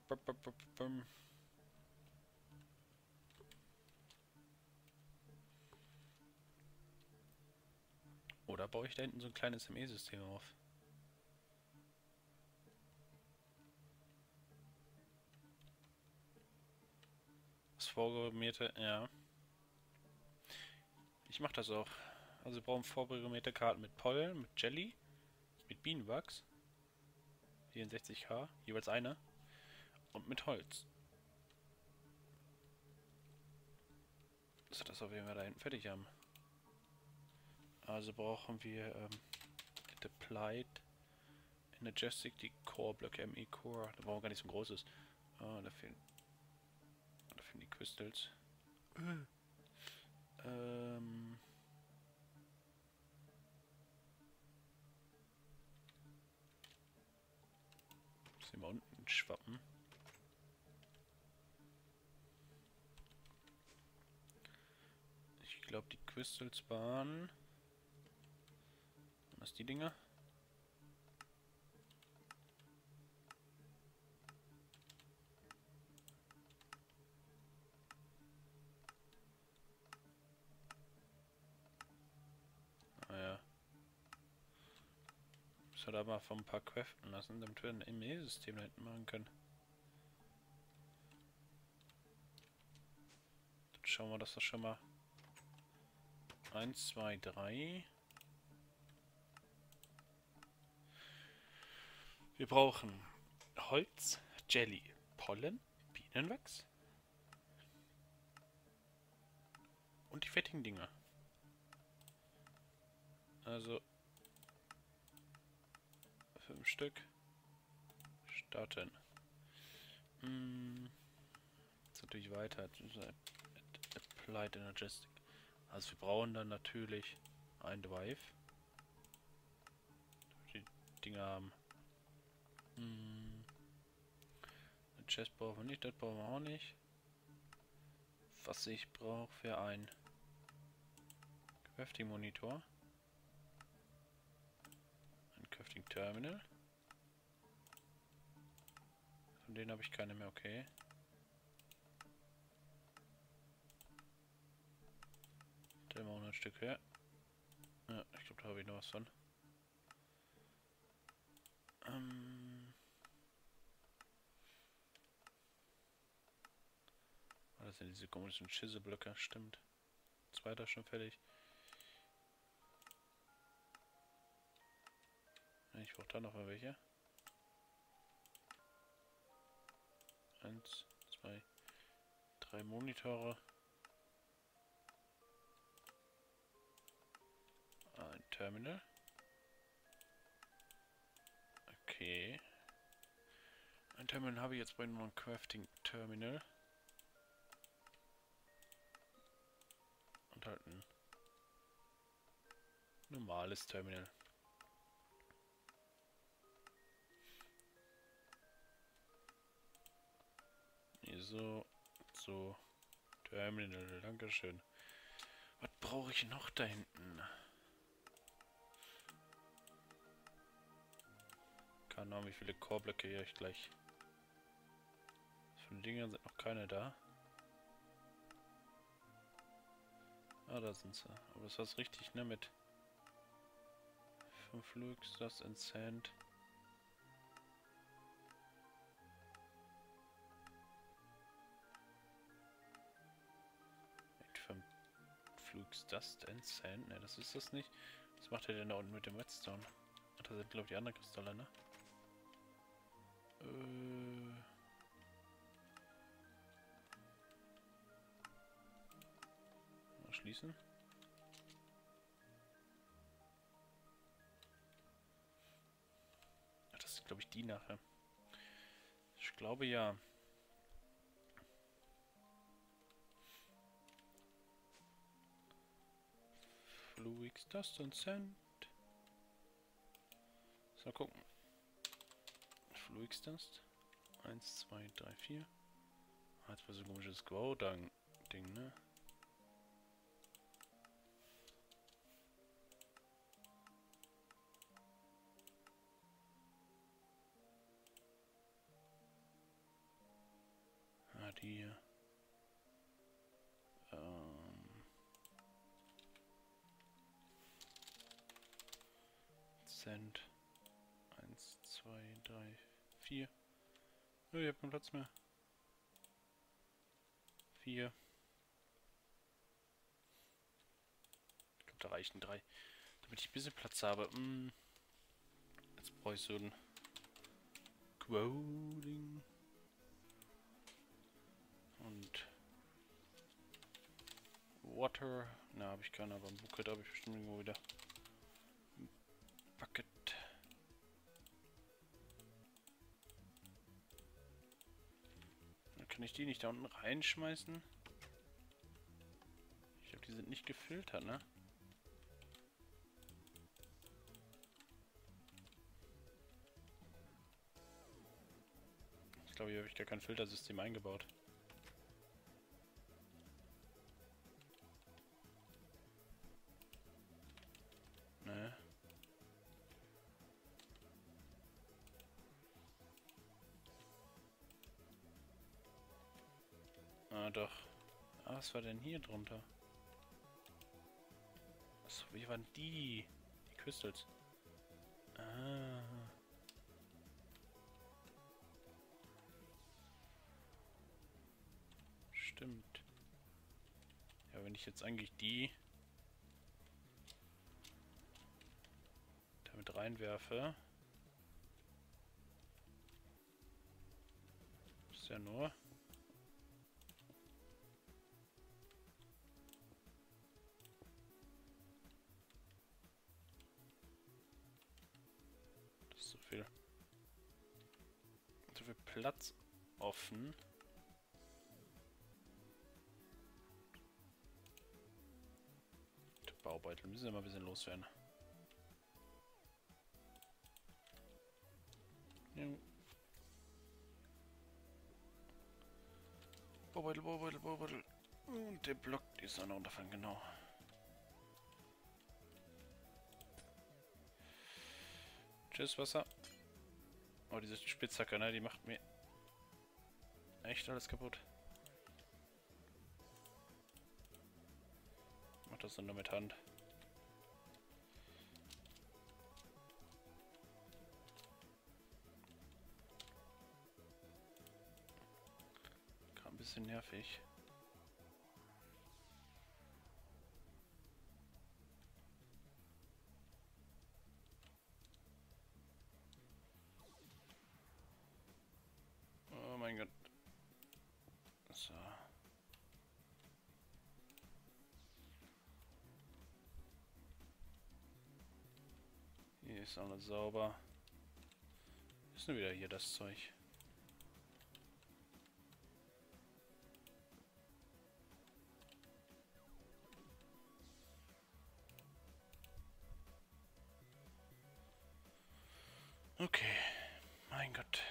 Oder baue ich da hinten so ein kleines ME-System auf? Das vorprogrammierte, ja. Ich mache das auch. Also wir brauchen vorprogrammierte Karten mit Pollen, mit Jelly, mit Bienenwachs. 64k, jeweils eine. Und mit Holz. So, das auf jeden Fall da hinten fertig haben. Also brauchen wir Applied Energetic, die Core-Blöcke, ME Core. Da brauchen wir gar nicht so ein großes. Da fehlen die Crystals. Ähm. Sehen wir unten schwappen. Ich glaube, die Crystals waren. Was die Dinger? Ah ja. Muss halt aber von ein paar craften lassen, damit wir ein ME-System da hinten machen können. Dann schauen wir, dass das schon mal 1, 2, 3. Wir brauchen Holz, Jelly, Pollen, Bienenwachs und die fettigen Dinger. Also 5 Stück. Starten. Jetzt natürlich weiter. Applied Energetic. Also wir brauchen dann natürlich ein Drive. Die Dinger haben. Eine Chest brauchen wir nicht, das brauchen wir auch nicht. Was ich brauche für ein Crafting Monitor. Ein Crafting Terminal. Von denen habe ich keine mehr, okay. Da haben wir 100 Stück her. Ja, ich glaube, da habe ich noch was von. Das sind diese komischen Schizzelblöcke, stimmt. Zweiter schon fertig. Ich brauche da noch mal welche. 1, 2, 3 Monitore. Ein Terminal. Okay. Ein Terminal habe ich jetzt bei nur ein Crafting Terminal. Und halt ein normales Terminal. So, so. Terminal, dankeschön. Was brauche ich noch da hinten? Keine Ahnung, wie viele Core-Blöcke hier ich gleich. Von den Dingern sind noch keine da. Ah, da sind sie. Aber das war's richtig, ne? Mit 5 Lux, das in Sand. Mit 5 Flux Dust and Sand. Ne, das ist das nicht. Was macht er denn da unten mit dem Redstone? Ach, da sind, glaube ich, die anderen Kristalle, ne? Mal schließen. Ach, das sind, glaube ich, die nachher. Ich glaube ja. Flux Dust and Sand. So, gucken. Flux Dust. 1, 2, 3, 4. Ah, jetzt war so ein komisches Grow-Ding, ne? die hier. Cent. 1, 2, 3, 4. Oh, ich hab keinen Platz mehr. 4. Ich glaube, da reichen 3. Damit ich ein bisschen Platz habe. Jetzt brauche ich so ein Quoting. Und Water. Na, habe ich keinen, aber ein Bucket habe ich bestimmt irgendwo wieder. Bucket. Dann kann ich die nicht da unten reinschmeißen. Ich glaube, die sind nicht gefiltert, ne? Ich glaube, hier habe ich gar kein Filtersystem eingebaut. Ne. Ah, doch. Ah, was war denn hier drunter? Achso, wie waren die? Die Crystals. Ah. Stimmt. Ja, wenn ich jetzt eigentlich die damit reinwerfe, ist ja nur das ist so viel Platz offen. Der Baubeutel müssen wir mal ein bisschen loswerden. Ja. Baubeutel, Baubeutel, Baubeutel. Und der Block ist auch noch runterfallen, genau. Tschüss, Wasser. Oh, diese Spitzhacke, ne? Die macht mir echt alles kaputt. Macht das nur mit Hand. Gerade ein bisschen nervig. Oh mein Gott. So. Hier ist alles sauber. Ist nur wieder hier das Zeug. Okay. Mein Gott.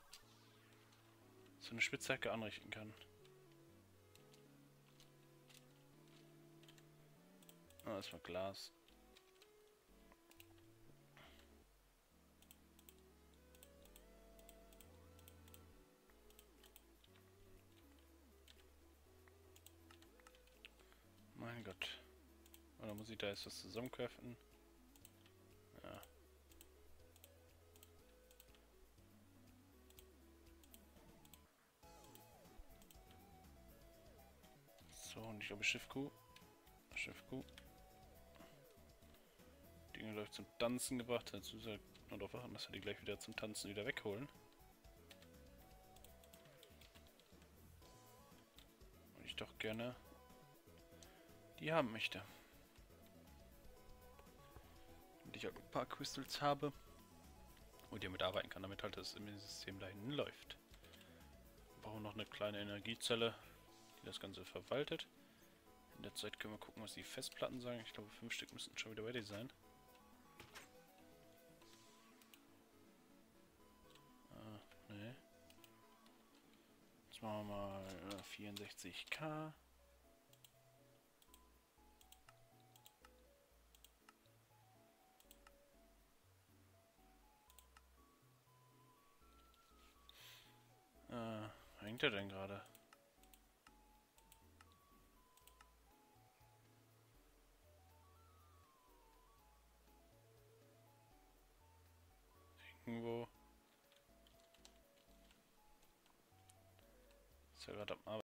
So eine Spitzhacke anrichten kann. Ah, das war Glas. Mein Gott. Oder muss ich da jetzt was zusammenkräften? Ja. So, und ich glaube Schiffkuh. Schiffkuh. Dinge läuft zum Tanzen gebracht. Dazu soll nur darauf achten, dass wir die gleich wieder zum Tanzen wieder wegholen. Und ich doch gerne die haben möchte. Und ich auch ein paar Crystals habe und damit arbeiten kann, damit halt das im System da hinten läuft. Wir brauchen noch eine kleine Energiezelle, die das Ganze verwaltet. In der Zeit können wir gucken, was die Festplatten sagen. Ich glaube, 5 Stück müssten schon wieder ready sein. Nee. Jetzt machen wir mal 64K. Hängt er denn gerade? gucken, wo... Ist ja gerade am Arbeiten.